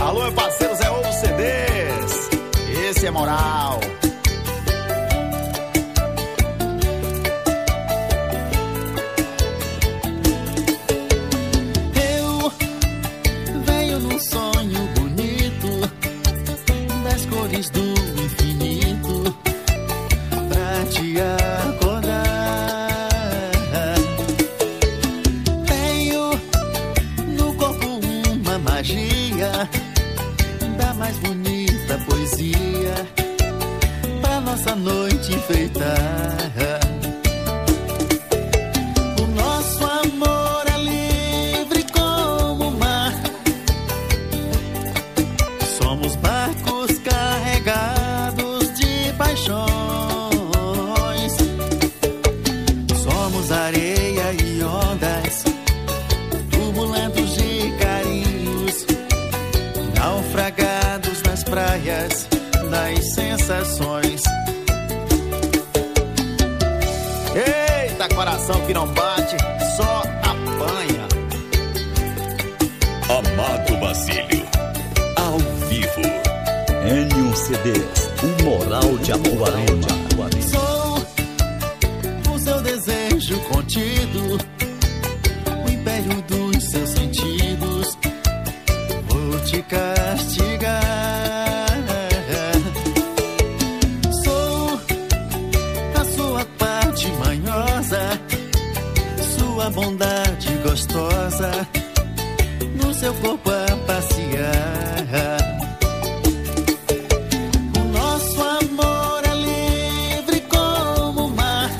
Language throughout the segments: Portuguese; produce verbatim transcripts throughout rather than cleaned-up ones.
Alô, meu parceiro Zé Ovo C Ds. Esse é moral. Eu venho num sonho bonito das cores do infinito pra te acordar. Tenho no corpo uma magia da mais bonita poesia pra nossa noite enfeitar. O nosso amor é livre como o mar. Somos barcos carregados de paixões. Somos areia e ondas, turbulentos de carinhos, naufragados nas praias das sensações. Eita, coração que não bate, só apanha. Amado Basílio, ao vivo. Enio C Ds, o moral de Apuarema. Sou o seu desejo contido, o império dos seus sentidos. Vou te castigar. Sou a sua parte manhosa, sua bondade gostosa, no seu corpo a passear. O nosso amor é livre como o mar.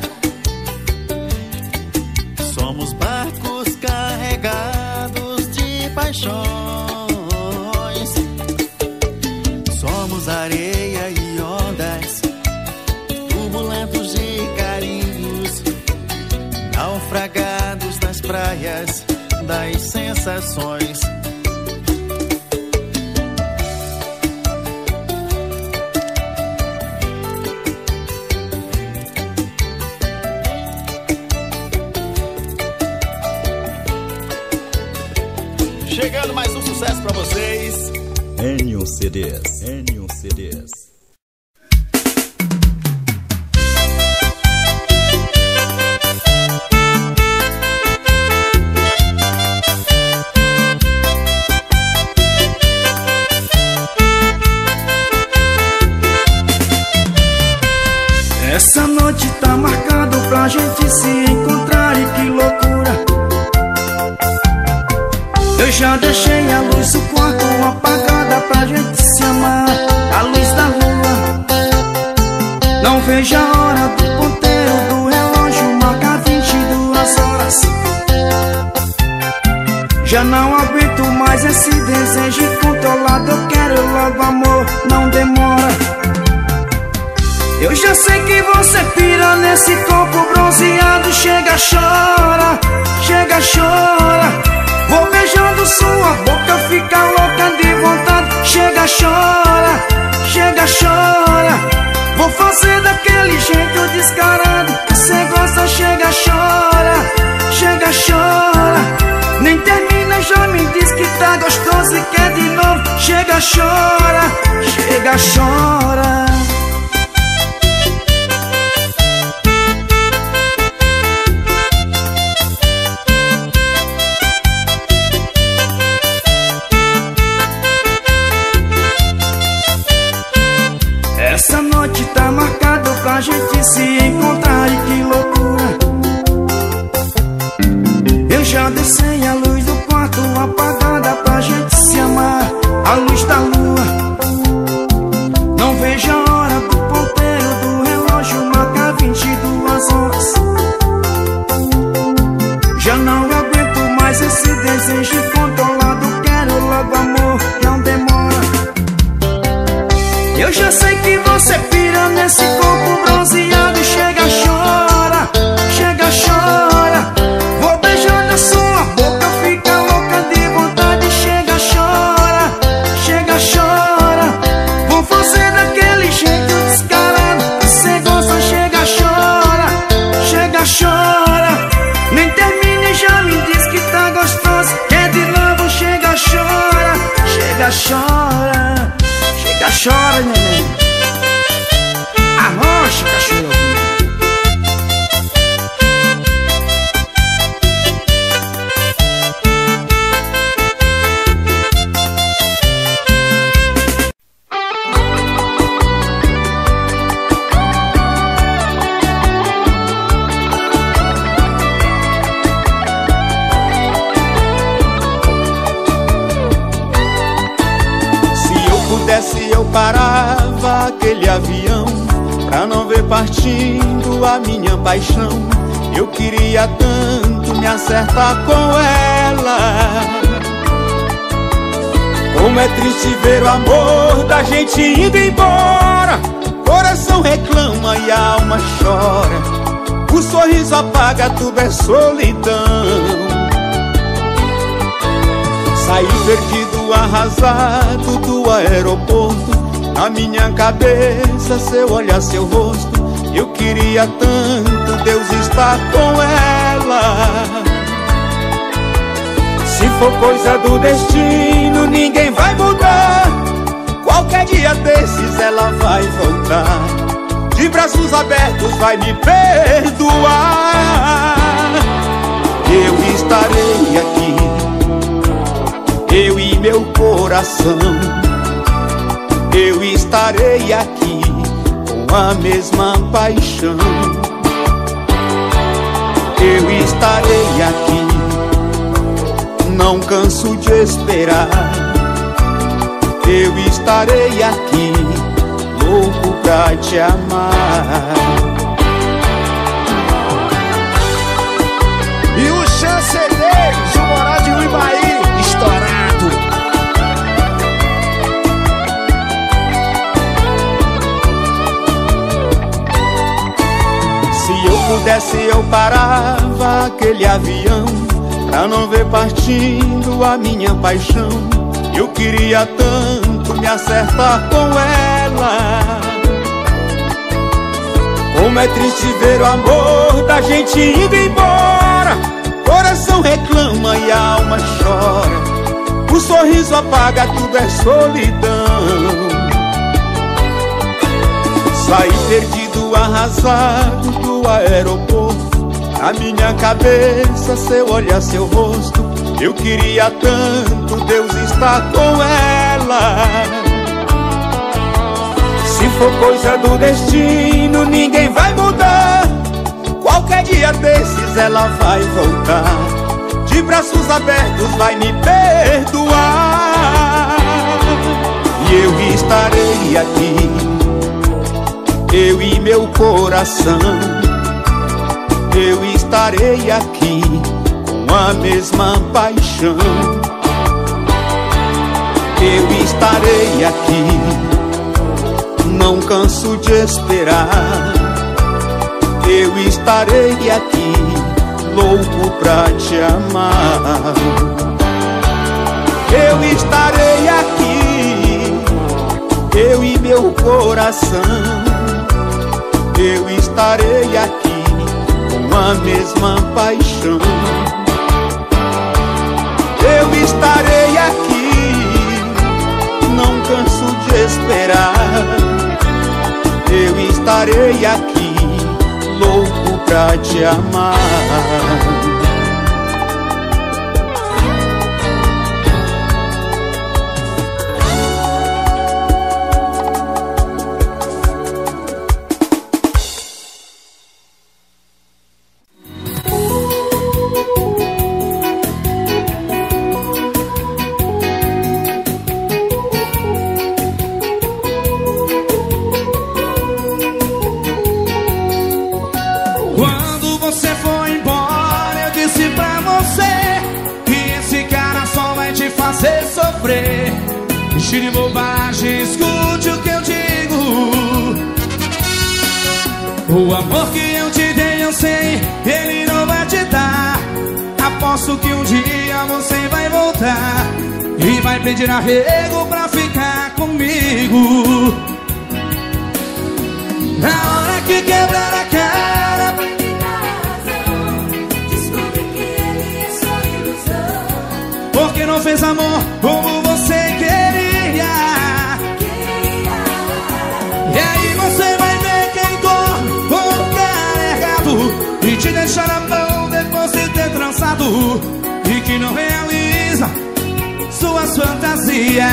Somos barcos carregados de paixões. Somos areia e ondas, turbulentos de carinhos, naufragados nas praias das sensações. Chegando mais um sucesso pra vocês. Enio C Ds, Enio C Ds. Essa noite tá marcado pra gente se encontrar e que loucura. Eu já deixei a luz do quarto apagada pra gente se amar. A luz da lua, não vejo a hora do ponteiro do relógio marcar vinte e duas horas. Já não aguento mais esse desejo incontrolado. Eu quero logo amor, não demora. Eu já sei que você pira nesse corpo bronzeado. Chega, chora, chega, chora. Vou beijando sua boca, fica louca de vontade. Chega, chora, chega, chora. Vou fazer daquele jeito descarado. Você gosta, chega, chora, chega, chora. Nem termina, já me diz que tá gostoso e quer de novo. Chega, chora, chega, chora. Essa noite tá marcado pra gente se encontrar e que loucura. Eu já deixei a luz do quarto apagada pra gente se amar. A luz da lua, não vejo a hora do ponteiro do relógio marcar vinte e duas horas. Já não aguento mais esse desejo incontrolado. Quero logo amor, não demora. Eu já sei que você pira nesse corpo bronzeado. Chega, chora, chega, chora. Vou beijando a sua boca, fica louca de vontade. Chega, chora, chega, chora. Vou fazer daquele jeito descarado. Você gosta, chega, chora, chega, chora. Nem termina e já me diz que tá gostoso. Quer de novo, chega, chora, chega, chora. chora, neném. Arrocha, cachorro. Se eu parava aquele avião pra não ver partindo a minha paixão, eu queria tanto me acertar com ela. Como é triste ver o amor da gente indo embora. Coração reclama e a alma chora. O sorriso apaga, tudo é solidão. Saí perdido, arrasado do aeroporto. Na minha cabeça, seu olhar, seu rosto. Eu queria tanto Deus estar com ela. Se for coisa do destino, ninguém vai mudar. Qualquer dia desses ela vai voltar. De braços abertos vai me perdoar. Eu estarei aqui, eu e meu coração. Eu estarei aqui com a mesma paixão. Eu estarei aqui, não canso de esperar. Eu estarei aqui, louco pra te amar. E o Chanceleiros, o Moral de Uibaí, estourado. Se eu pudesse, eu parava aquele avião pra não ver partindo a minha paixão. Eu queria tanto me acertar com ela. Como é triste ver o amor da gente indo embora. Coração reclama e a alma chora. O sorriso apaga, tudo é solidão. Saí perdido, arrasado do aeroporto. Na minha cabeça, seu olhar, seu rosto. Eu queria tanto Deus estar com ela. Se for coisa do destino, ninguém vai mudar. Qualquer dia desses ela vai voltar. De braços abertos vai me perdoar. E eu estarei aqui, eu e meu coração. Eu estarei aqui com a mesma paixão. Eu estarei aqui, não canso de esperar. Eu estarei aqui, louco pra te amar. Eu estarei aqui, eu e meu coração. Eu estarei aqui com a mesma paixão. Eu estarei aqui, não canso de esperar. Eu estarei aqui, louco pra te amar. Tire bobagem, escute o que eu digo. O amor que eu te dei, eu sei, ele não vai te dar. Aposto que um dia você vai voltar e vai pedir arrego pra ficar comigo. Na hora que quebrar a cara, vai me dar razão. Descobri que ele é só ilusão. Porque não fez amor como você queria. Queria. errado e que não realiza suas fantasias.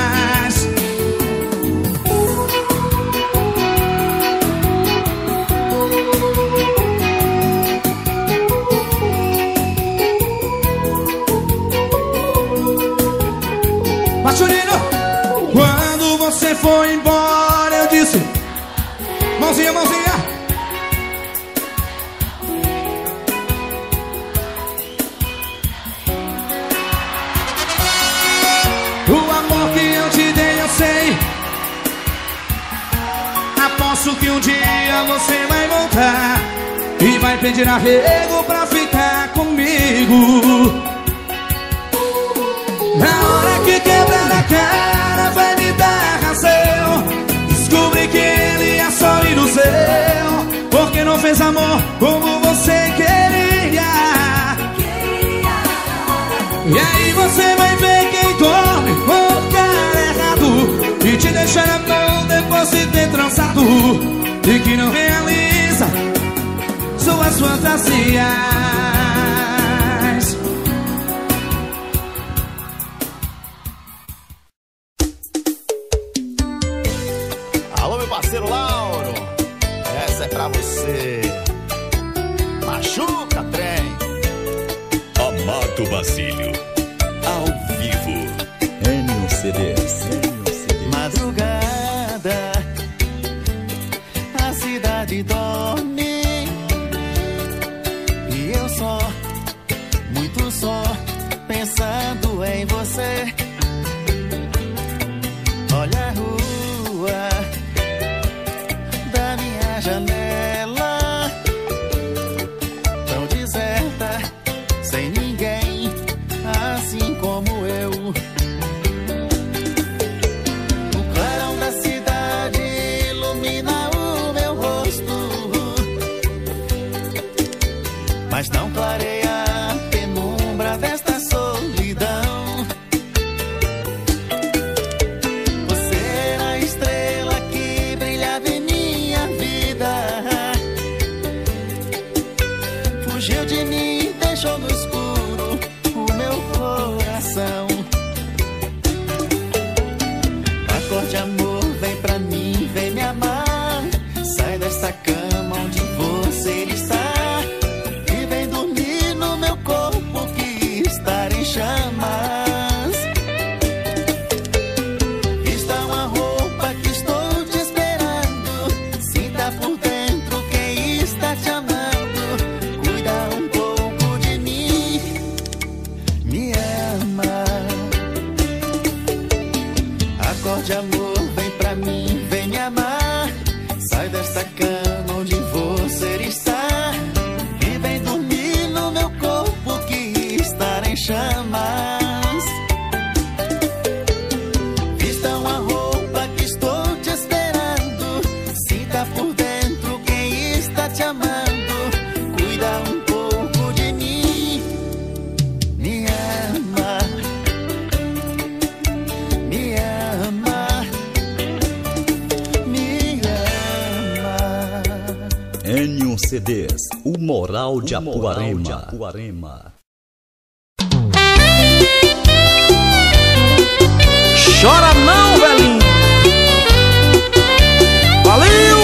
Machurino, quando você foi embora eu disse: mãozinha, mãozinha. O amor que eu te dei eu sei. Aposto que um dia você vai voltar e vai pedir arrego pra ficar comigo. Na hora que quebrar a cara vai me dar razão. Descobri que ele é só ilusão, porque não fez amor como você queria. E aí você vai ver quem dorme com o cara errado e te deixar na mão depois de ter trançado e que não realiza suas fantasias. Alô, meu parceiro Lauro, essa é pra você. Machuca, trem. Amado Basílio, ao vivo. Enio C Ds. Madrugada, a cidade dorme e eu só, muito só, pensando em você. Olha a rua da minha janela, tão deserta, sem ninguém, assim como eu. O clarão da cidade ilumina o meu rosto, mas não clareia a penumbra desta solidão. Você era a estrela que brilhava em minha vida, fugiu de mim, deixou no escuro o meu coração. Acorde, amor, vem pra mim, vem me amar. Sai desta cama onde você está e vem dormir no meu corpo que está em chamas. Vista uma roupa que estou te esperando, sinta por dentro quem está te amando. Cuida um pouco de mim, me ama. Acorde, amor, vem pra mim, vem me amar. Sai desta cama onde você está e vem dormir no meu corpo que está em chamas. Vista uma roupa que estou te esperando, sinta por dentro quem está te amando. Cuida um pouco de mim, me ama, me ama, me ama. Enio C Ds, o moral de Apuarema. Chora não, velhinho. Valeu!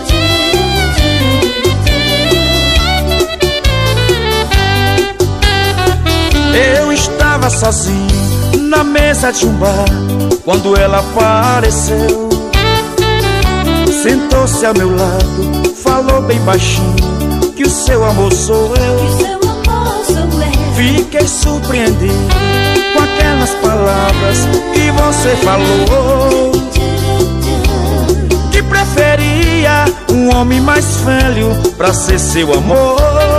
Eu estava sozinho na mesa de um bar quando ela apareceu. Sentou-se ao meu lado, falou bem baixinho que o seu amor sou eu. Fiquei surpreendido com aquelas palavras que você falou, que preferia um homem mais velho pra ser seu amor,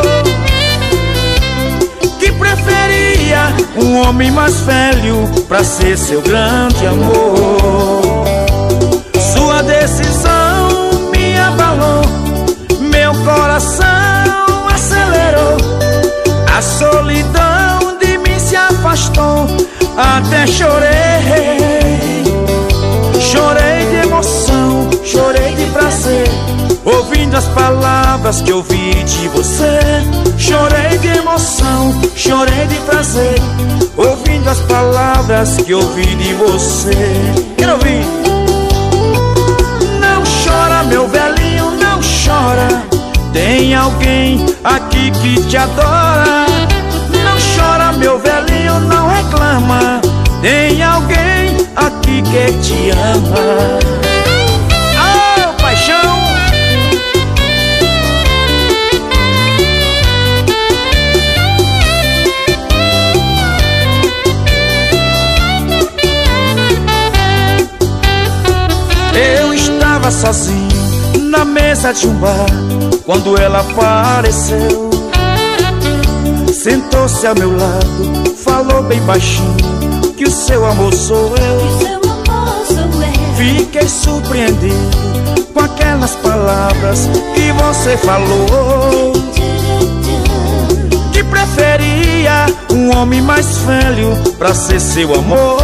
que preferia um homem mais velho pra ser seu grande amor. Sua decisão me abalou, meu coração acelerou, a solidão de mim se afastou, até chorei, chorei de emoção, chorei de prazer, ouvindo a as palavras que ouvi de você, chorei de emoção, chorei de prazer, ouvindo as palavras que ouvi de você. Quero ouvir. Não chora, meu velhinho, não chora, tem alguém aqui que te adora. Não chora, meu velhinho, não reclama, tem alguém aqui que te ama. Ah, paixão! Eu estava sozinho na mesa de um bar quando ela apareceu. Sentou-se ao meu lado, falou bem baixinho que o seu amor sou eu. Fiquei surpreendido com aquelas palavras que você falou, que preferia um homem mais velho pra ser seu amor,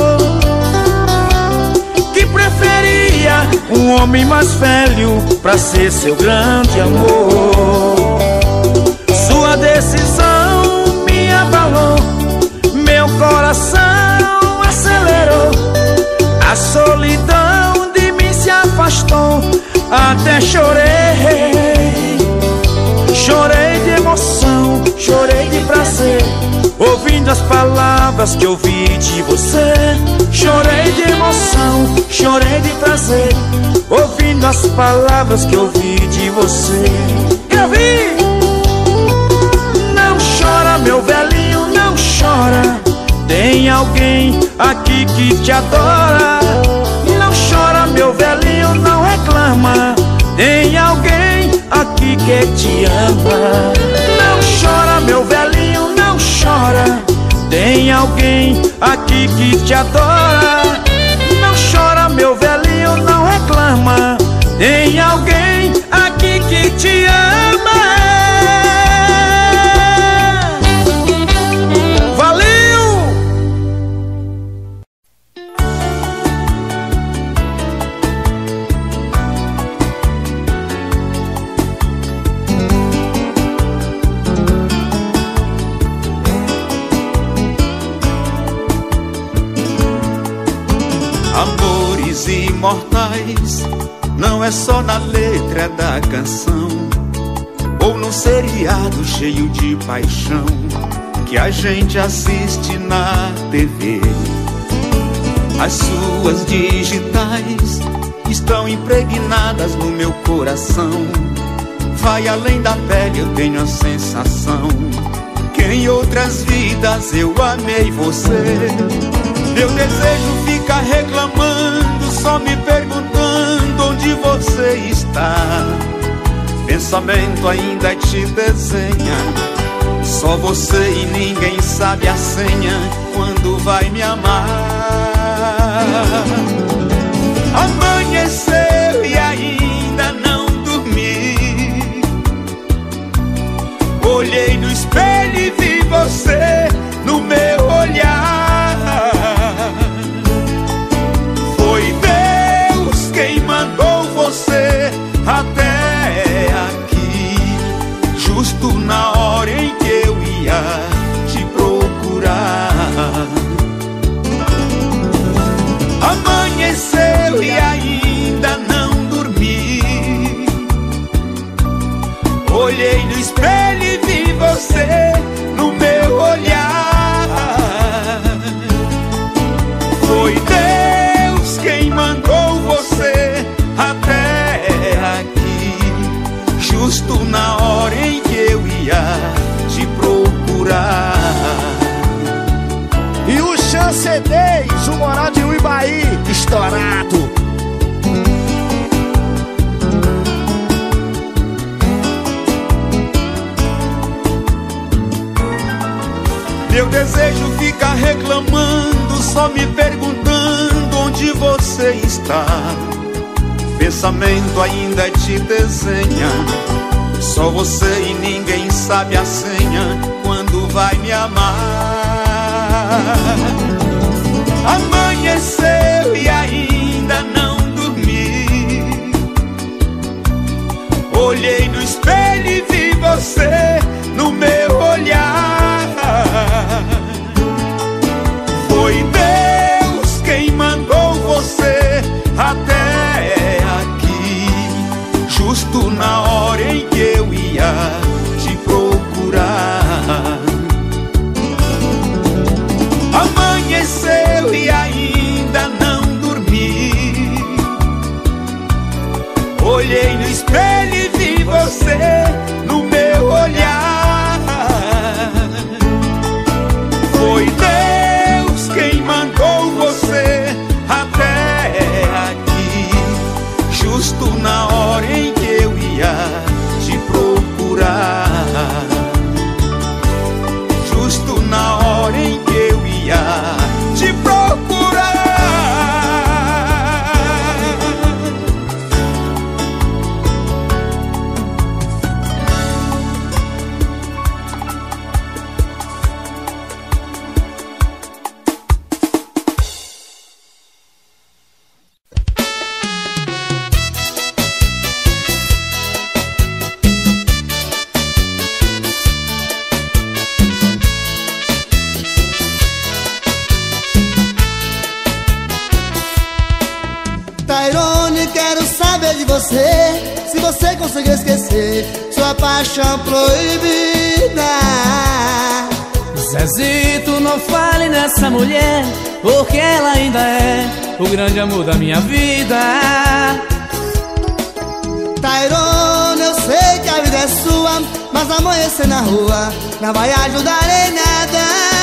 que preferia um homem mais velho pra ser seu grande amor. Sua decisão me abalou, meu coração acelerou, a solidão de mim se afastou, até chorei. Chorei de emoção, chorei de prazer, ouvindo as palavras que ouvi de você. Chorei de emoção, chorei de prazer, ouvindo as palavras que ouvi de você. Eu vi! Não chora, meu velhinho, não chora, tem alguém aqui que te adora. Não chora, meu velhinho, não reclama, tem alguém aqui que te ama. Não chora, meu velhinho, não chora, tem alguém aqui que te adora. Não chora, meu velhinho, não reclama, tem alguém aqui que te ama. Amores imortais não é só na letra da canção ou num seriado cheio de paixão que a gente assiste na T V. As suas digitais estão impregnadas no meu coração. Vai além da pele, eu tenho a sensação que em outras vidas eu amei você. Meu desejo fica reclamando, só me perguntando onde você está. Pensamento ainda te desenha, só você e ninguém sabe a senha quando vai me amar. Amanheceu e ainda não dormi. Olhei no espelho e vi você no meu olhar. Foi Deus quem mandou você até aqui, justo na hora em que eu ia te procurar. Amanheceu e ainda não dormi. Olhei no espelho e vi você no meu olhar. Foi Deus quem mandou você até aqui, justo na hora em que eu ia te procurar. E o Chance dez, o moral de Uibaí, estourado. Meu desejo fica reclamando, só me perguntando onde você está. Pensamento ainda te desenha, só você e ninguém sabe a senha quando vai me amar. Amanheceu e ainda não dormi. Olhei você no meu olhar. Foi Deus quem mandou você até aqui, justo na hora em que eu ia te procurar. Amanheceu e ainda não dormi. Olhei no espelho e vi você no meu olhar. Foi Deus quem mandou você até aqui, justo na hora em que eu ia te procurar. Justo na hora em que eu ia te procurar. De você, se você conseguir esquecer sua paixão proibida. Zezito, não fale nessa mulher, porque ela ainda é o grande amor da minha vida. Tairone, eu sei que a vida é sua, mas amanhecer na rua não vai ajudar em nada.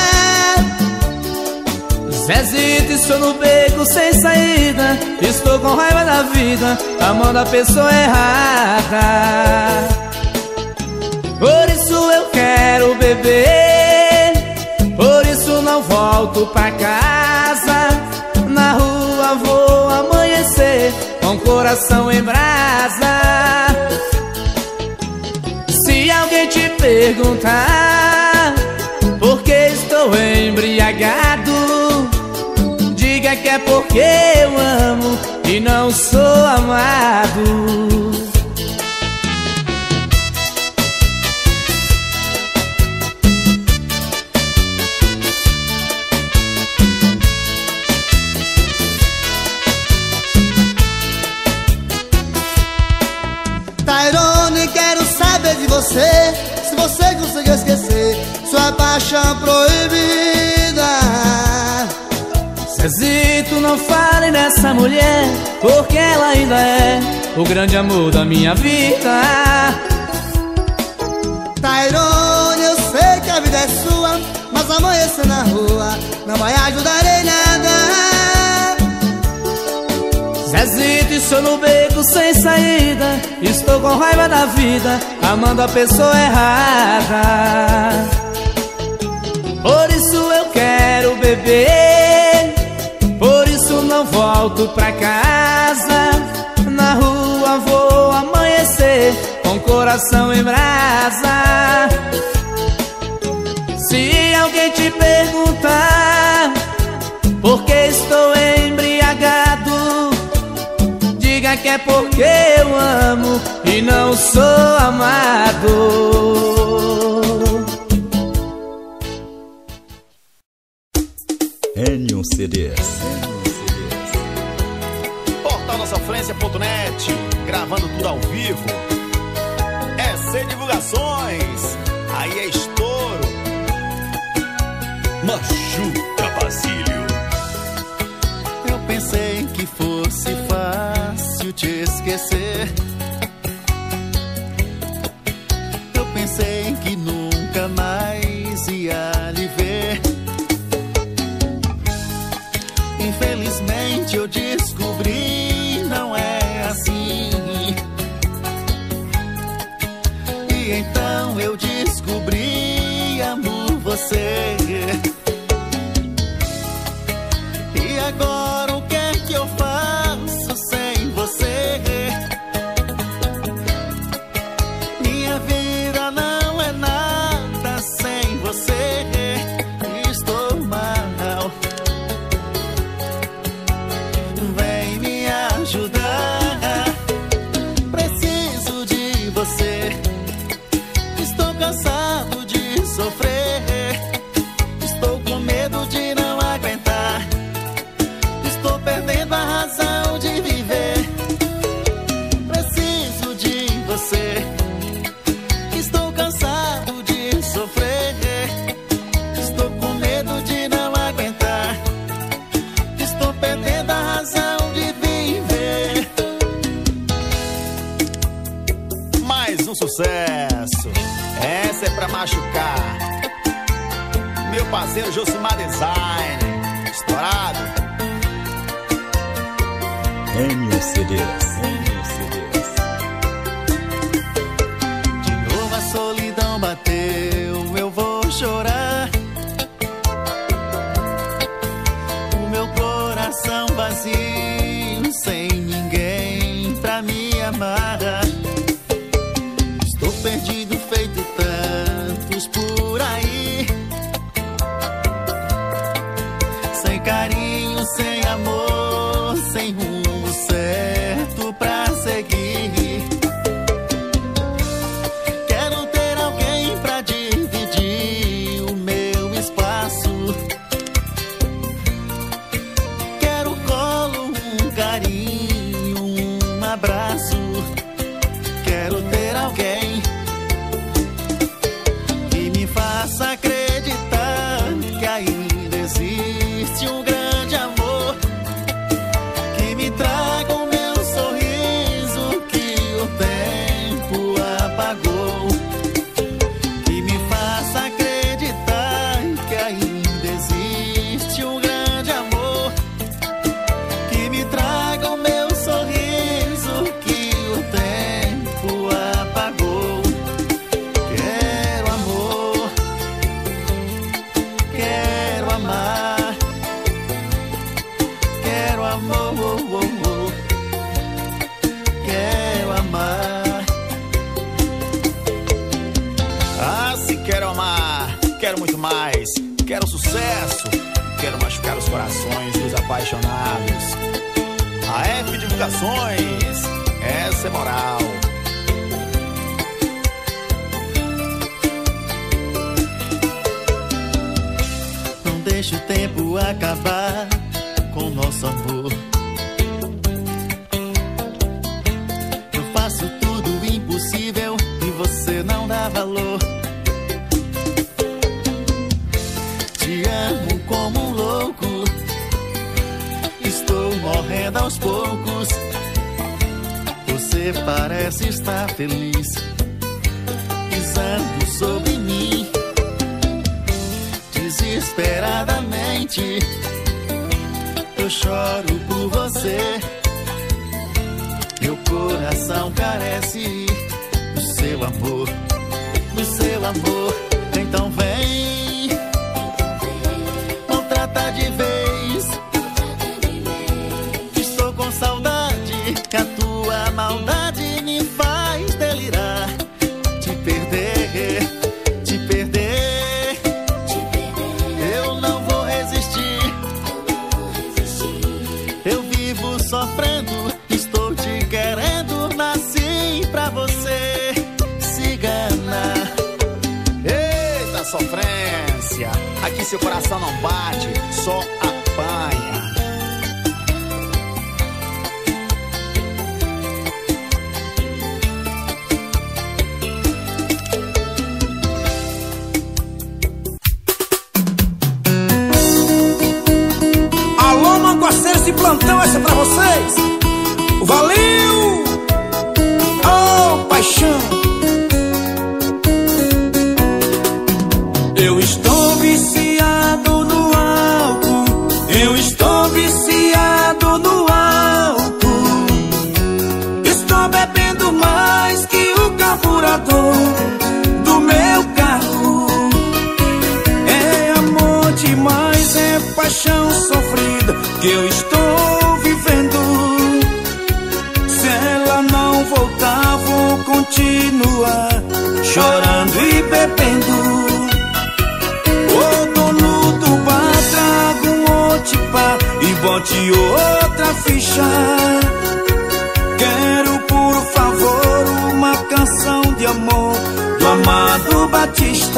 Zezito, estou no beco sem saída, estou com raiva da vida, amando a pessoa errada. Por isso eu quero beber, por isso não volto pra casa. Na rua vou amanhecer com o coração em brasa. Se alguém te perguntar por que estou embriagado, diga que é porque eu amo e não sou amado. Tairone, quero saber de você, se você conseguiu esquecer sua paixão proibida. Zezito, não fale nessa mulher, porque ela ainda é o grande amor da minha vida. Tairone, eu sei que a vida é sua, mas amanhecer na rua não vai ajudar em nada. Zezito, estou no beco sem saída, estou com raiva da vida, amando a pessoa errada. Por isso eu quero beber, por isso não volto pra casa. Na rua vou amanhecer com o coração em brasa. Se alguém te perguntar por que estou embriagado, diga que é porque eu amo e não sou amado. Enium C Ds. Portal nossa frência ponto net, gravando tudo ao vivo. É sem divulgações, aí é estouro. Machuca Basílio. Eu pensei que fosse fácil te esquecer. Eu pensei que nunca mais ia lhe ver. Infelizmente eu descobri, não é assim. E então eu descobri, amo você. E agora o que é que eu faço sem você? Minha vida não é nada sem você. Estou mal. sucesso. Essa é pra machucar. Meu parceiro Josimar Design, estourado. M C Ds, M C Ds. De novo a solidão bateu, eu vou chorar. O meu coração vazio, sem ninguém pra me amar. Estou perdido, feito tantos por aí, sem carinho, sem amor, sem rumo certo pra seguir. Quero ter alguém pra dividir o meu espaço. Quero colo, um carinho, um abraço. Quero ter alguém que me faça acreditar que ainda existe um grande amor, que me traga o meu sorriso que o tempo apagou, que me faça acreditar que ainda existe um grande amor, que me traga o meu sorriso que o tempo apagou. Quero amor, quero amar, quero amor, oh, oh, oh. Quero amar. Ah, se quero amar, quero muito mais. Quero sucesso, quero machucar os corações dos apaixonados. A F Divulgações, essa é moral. Não deixe o tempo acabar com nosso amor. Eu faço tudo impossível e você não dá valor. Te amo como um louco, estou morrendo aos poucos. Você parece estar feliz, pisando sobre mim. Desesperadamente eu choro por você. Meu coração carece do seu amor, do seu amor. Então vem, não trata de vez. Estou com saudade, que a tua maldade me faz delirar. Te perder, te perder, eu não vou resistir. Eu vivo sofrendo, estou te querendo, nasci pra você, cigana. Eita sofrência, aqui seu coração não bate, só apanha. Alô, manguaceiros de plantão, essa é pra vocês. Valeu! Oh, paixão! Eu estou viciado no álcool, eu estou viciado no álcool. Estou bebendo mais que o carburador do meu carro. É amor demais, é paixão sofrida que eu estou vivendo. Se ela não voltar, vou continuar chorando e bebendo. Ô dono do bar, traga um outipá e bote outra ficha. Quero, por favor, uma canção de amor do Amado Batista,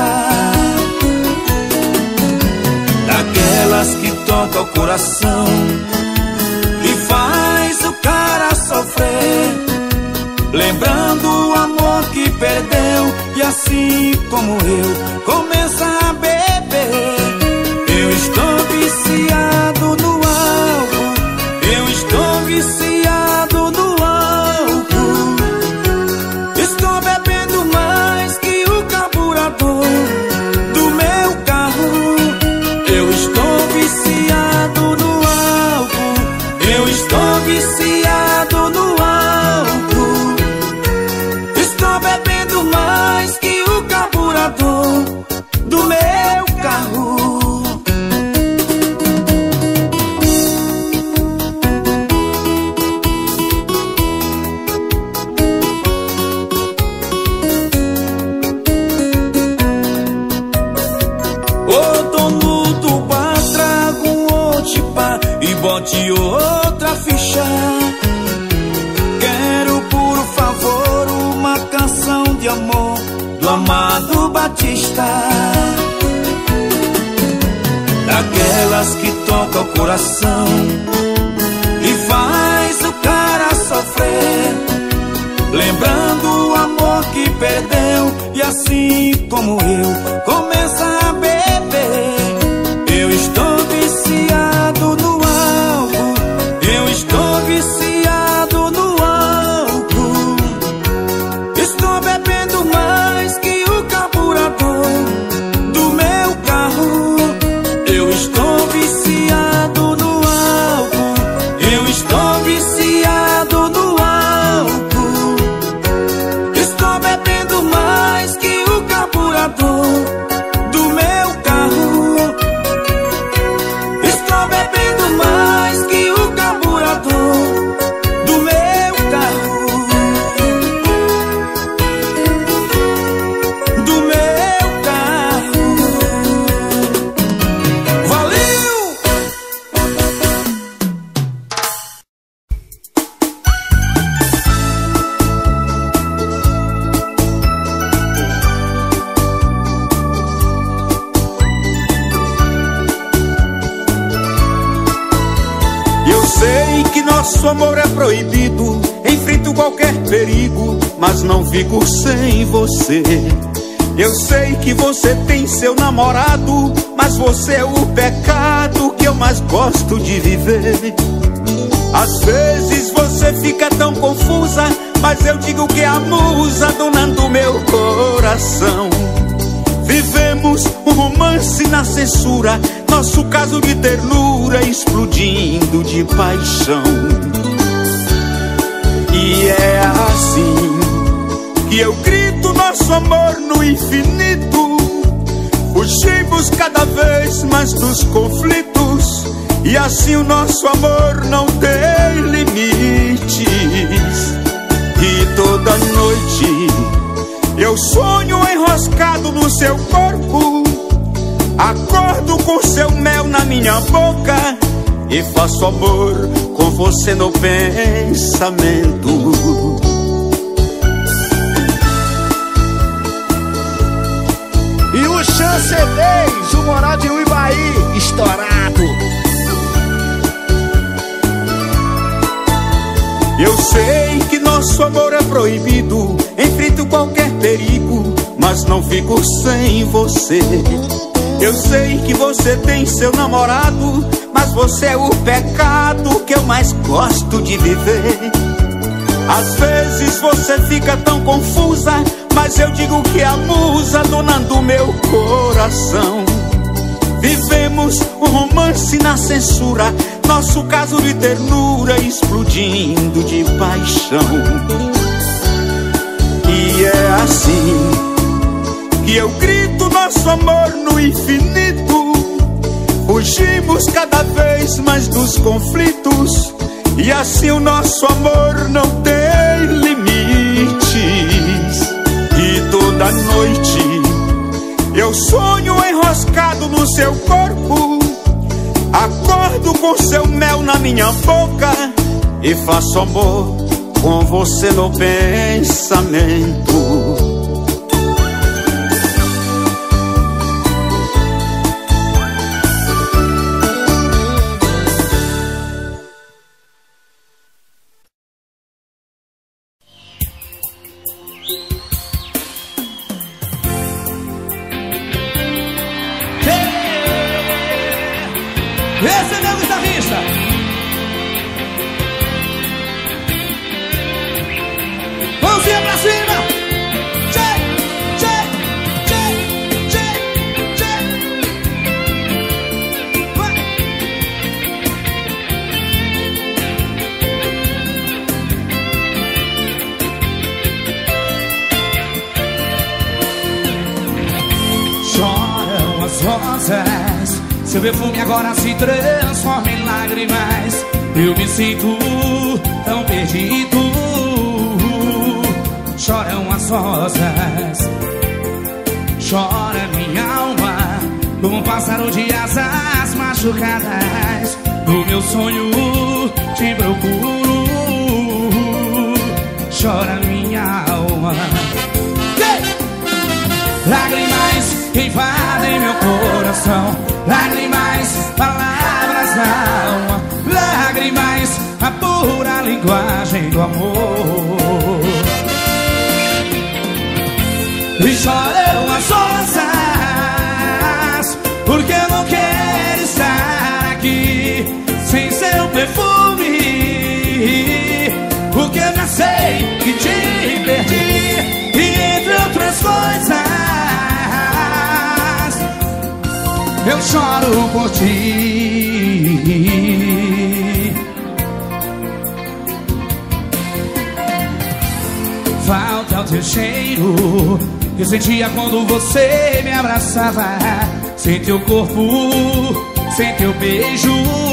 daquelas que toca o coração e faz o cara sofrer, lembrando o amor que perdeu e assim como eu começa a beber. Eu estou viciado no álcool, eu estou viciado no álcool. Estou bebendo viciado no álcool. Eu estou viciado no álcool. Estou bebendo mais que o carburador do meu carro. Bote outra ficha. Quero, por favor, uma canção de amor do Amado Batista, daquelas que tocam o coração e faz o cara sofrer, lembrando o amor que perdeu. E assim como eu, começa a beber. Eu estou viciado no Estou viciado no álcool. Estou bebendo mais que o carburador do meu carro. Eu estou viciado no álcool. Eu estou viciado no álcool. Estou bebendo mais que o carburador do meu carro. Estou bebendo mais que o do meu carro, do meu carro. Valeu! Eu sei que nosso amor é proibido, enfrento qualquer perigo, mas não fico sem você. Eu sei que você tem seu namorado, mas você é o pecado que eu mais gosto de viver. Às vezes você fica tão confusa, mas eu digo que é a musa donando meu coração. Vivemos um romance na censura, nosso caso de ternura explodindo de paixão. E é assim que eu grito nosso amor no infinito. Fugimos cada vez mais dos conflitos, e assim o nosso amor não tem limites. E toda noite eu sonho enroscado no seu corpo, acordo com seu mel na minha boca e faço amor com você no pensamento. E o Chancelês, o Moral de Uibaí, estourado. Eu sei que nosso amor é proibido, enfrento qualquer perigo, mas não fico sem você. Eu sei que você tem seu namorado, mas você é o pecado que eu mais gosto de viver. Às vezes você fica tão confusa, mas eu digo que é a musa donando meu coração. Vivemos um romance na censura, nosso caso de ternura explodindo de paixão. E é assim que eu grito nosso amor no infinito. Fugimos cada vez mais dos conflitos, e assim o nosso amor não tem limites. E toda noite eu sonho enroscado no seu corpo, acordo com seu mel na minha boca e faço amor com você no pensamento. Esse é meu guitarrista. Mãozinha pra cima. Tchê, tchê, tchê, tchê, tchê. Vai. Seu perfume agora se transforma em lágrimas. Eu me sinto tão perdido. Choram as rosas, chora minha alma, como um pássaro de asas machucadas. No meu sonho te procuro, chora minha alma. Hey! Lágrimas que invadem meu coração, lágrimas, palavras da alma, lágrimas, a pura linguagem do amor. E choram as rosas, porque eu não quero estar aqui sem seu perfume, porque eu já sei que te perdi. E entre outras coisas, eu choro por ti. Falta o teu cheiro que eu sentia quando você me abraçava, sem teu corpo, sem teu beijo,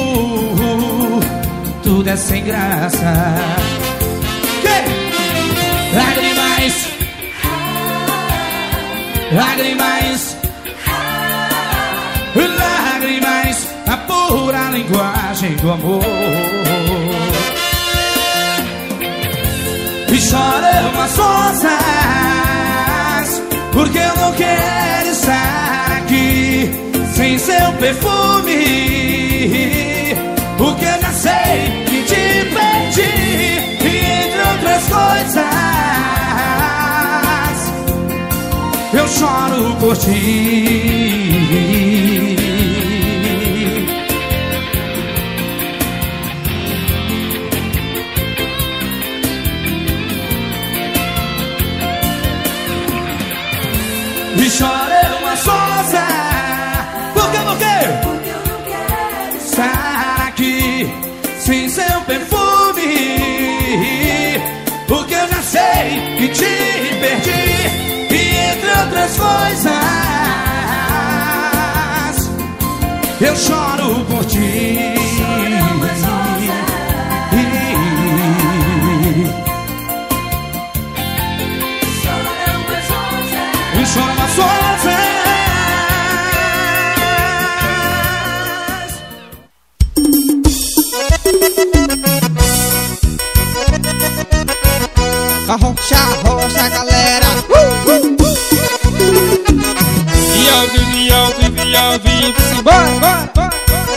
tudo é sem graça. Que? Lágrimas, lágrimas, lágrimas, a pura linguagem do amor. E choram as rosas, porque eu não quero estar aqui sem seu perfume, porque eu já sei que te perdi. E entre outras coisas, eu choro por ti. E choram as rosas, porque eu não quero, porque eu não quero estar aqui sem seu perfume, porque eu já sei que te perdi. E entre outras coisas, eu choro por ti. E choram as rosas. Arrocha, arrocha, galera. Uh, uh, uh. E ao vivo, e ao vivo, e ao vivo, simbora, bora, bora.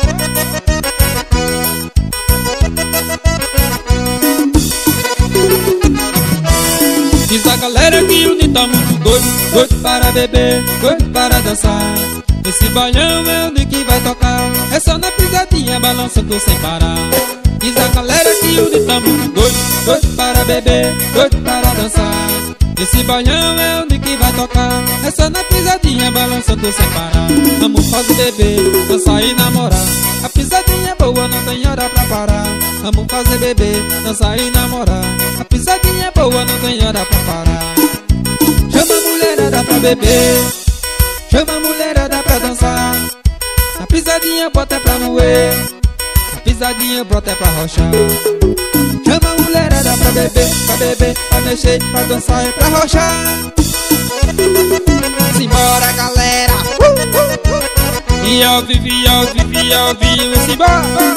Diz a galera que o Nito tá muito doido, doido para beber, doido para dançar. Esse bailão é onde que vai tocar, é só na pisadinha, balançando sem parar. Diz a galera que o Nito tá muito doido, doido para beber, doido para dançar. Esse bailão é onde que vai tocar, é só na pisadinha, balançando sem parar. Vamos fazer beber, dançar e namorar. A pisadinha é boa, não tem hora pra parar. Vamos fazer beber, dançar e namorar. A pisadinha é boa, não tem hora pra parar. Chama a mulherada pra beber, chama a mulherada pra dançar. A pisadinha bota é pra moer, a pisadinha brota é pra rochar. Chama a mulherada pra beber, pra beber, pra mexer, pra dançar e pra rochar. Simbora, galera. Uh, uh, uh. E ao vivo, e ao vivo, e ao vivo, simbora.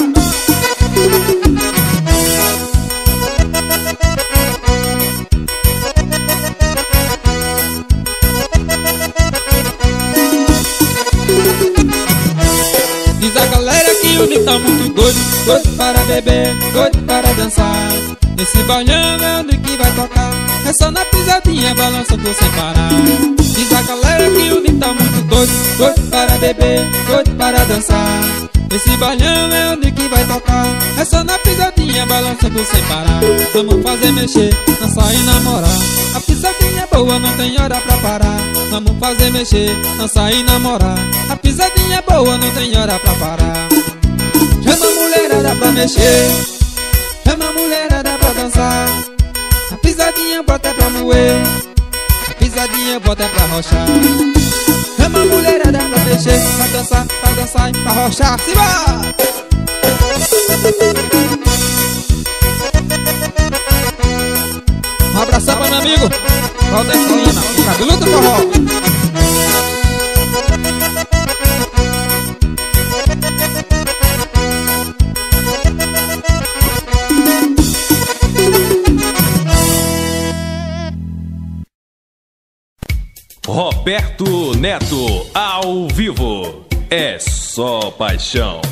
Diz a galera que o Nito tá muito doido, doido para beber, doido para dançar. Esse bailão é onde que vai tocar, é só na pisadinha, balançando sem parar. Diz a galera que o Nito tá muito doido, doido para beber, doido para dançar. Esse bailão é onde que vai tocar, é só na pisadinha, balançando sem parar. Vamos fazer mexer, dançar e namorar. A pisadinha é boa, não tem hora pra parar. Vamos fazer mexer, dançar e namorar. A pisadinha é boa, não tem hora pra parar. Chama a mulherada pra mexer, chama a mulherada pra dançar. A pisadinha bota é pra moer, a pisadinha bota pra rochar. Chama a mulherada pra mexer, pra dançar, pra dançar e pra rochar. Simbora! Um abração para meu amigo Valdez Lima, o cabelo do forró. Roberto Neto, ao vivo. É só paixão.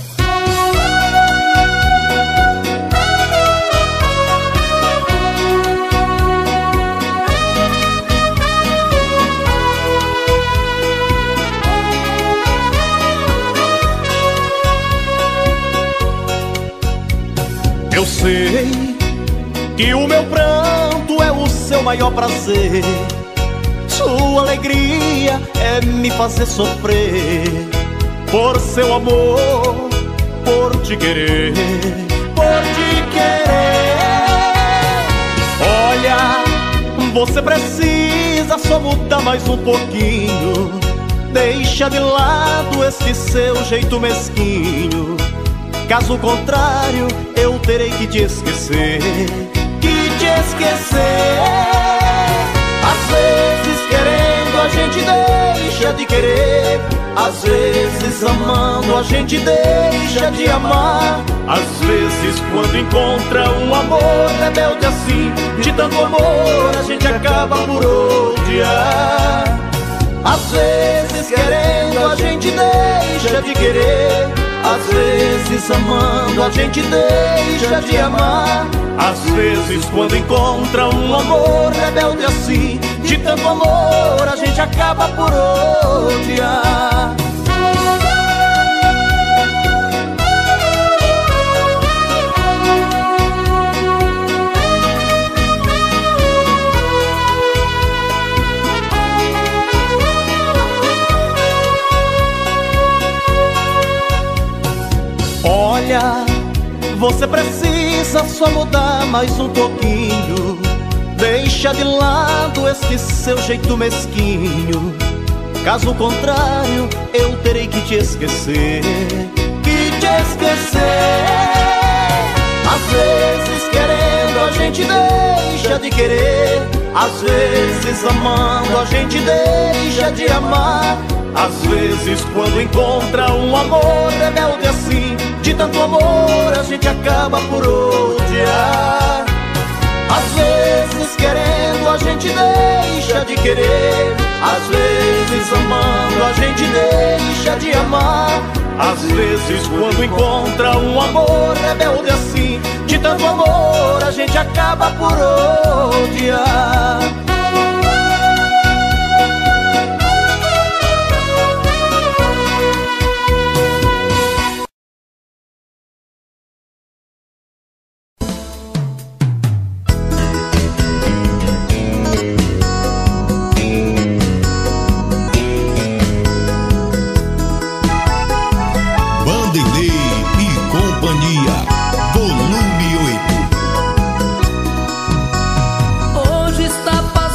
Eu sei que o meu pranto é o seu maior prazer. Sua alegria é me fazer sofrer. Por seu amor, por te querer, por te querer. Olha, você precisa só mudar mais um pouquinho. Deixa de lado esse seu jeito mesquinho. Caso contrário, eu terei que te esquecer. Que te esquecer. Às vezes querendo a gente deixa de querer. Às vezes amando a gente deixa de amar. Às vezes quando encontra um amor rebelde assim, de tanto amor a gente acaba por odiar. Às vezes querendo a gente deixa de querer. Às vezes amando a gente deixa de amar. Às vezes quando encontra um amor rebelde assim, de tanto amor a gente acaba por odiar. Olha, você precisa só mudar mais um pouquinho. Deixa de lado esse seu jeito mesquinho. Caso contrário, eu terei que te esquecer. Que te esquecer. Às vezes querendo a gente deixa de querer. Às vezes amando a gente deixa de amar. Às vezes quando encontra um amor rebelde assim, de tanto amor a gente acaba por odiar. Às vezes querendo a gente deixa de querer. Às vezes amando a gente deixa de amar. Às vezes quando encontra um amor rebelde assim, de tanto amor a gente acaba por odiar. Hoje está passando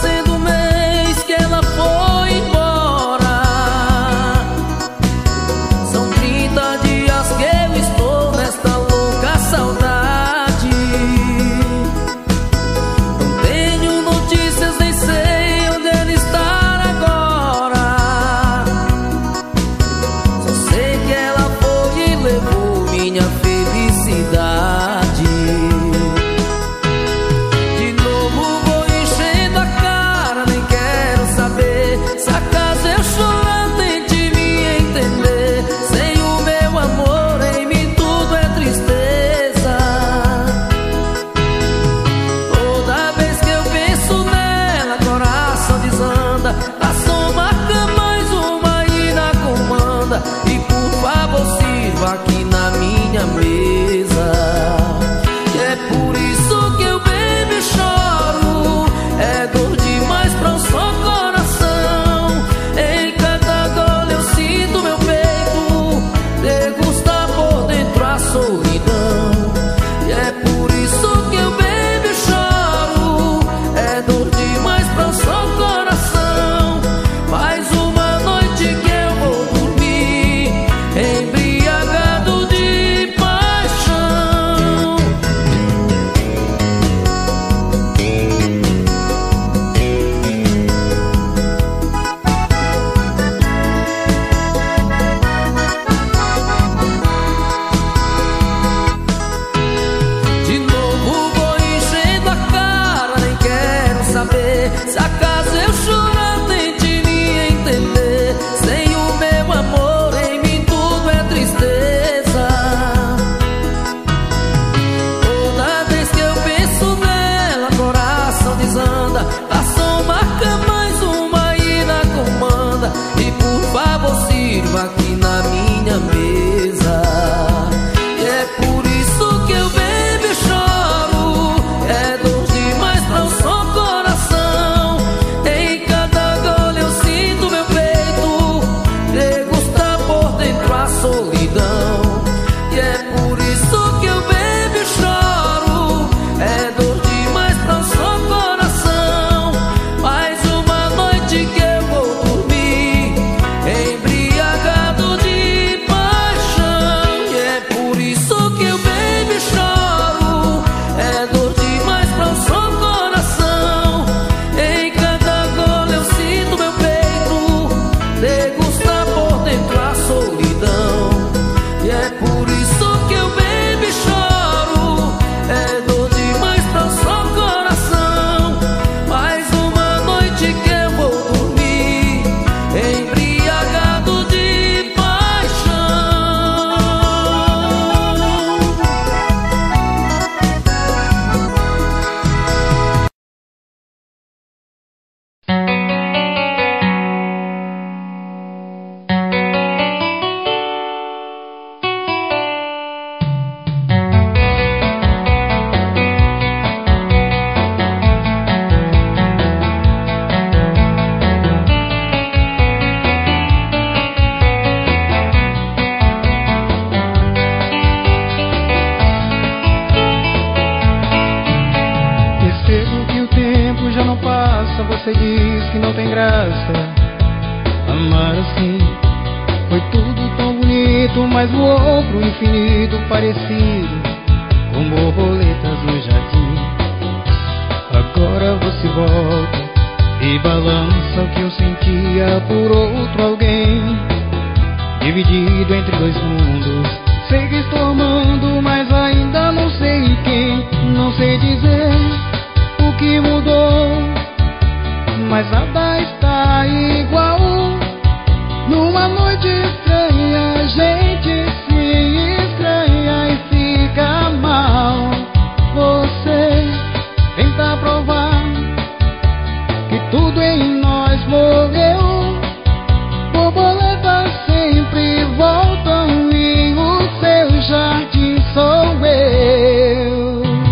você diz que não tem graça. Amar assim foi tudo tão bonito, mas voou pro infinito parecido com borboletas no jardim. Agora você volta e balança o que eu sentia por outro alguém, dividido entre dois mundos. Sei que estou amando, mas ainda não sei quem. Não sei dizer o que mudou, mas nada está igual. Numa noite estranha a gente se estranha e fica mal. Você tenta provar que tudo em nós morreu. Borboletas sempre voltam e o seu jardim sou eu.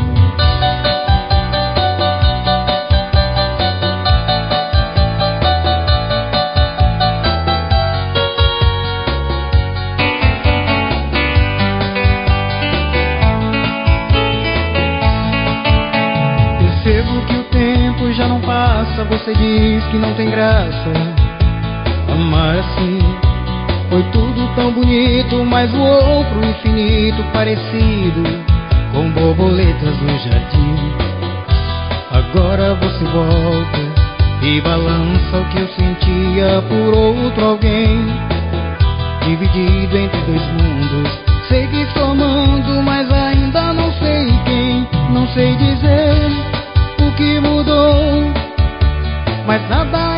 Já não passa, você diz que não tem graça. Amar assim foi tudo tão bonito, mas voou pro infinito parecido com borboletas no jardim. Agora você volta e balança o que eu sentia por outro alguém, dividido entre dois mundos. Sei que estou amando, mas ainda não sei quem. Não sei dizer o que mudou, mas nada